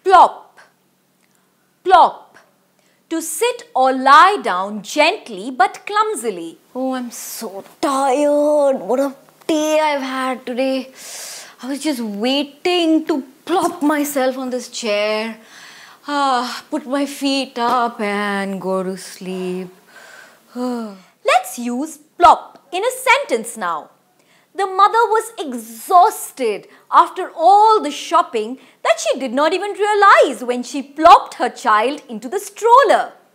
Plop. Plop. To sit or lie down gently but clumsily. Oh, I'm so tired. What a day I've had today. I was just waiting to plop myself on this chair, put my feet up and go to sleep. Let's use plop in a sentence now. The mother was exhausted after all the shopping that she did not even realize when she plopped her child into the stroller.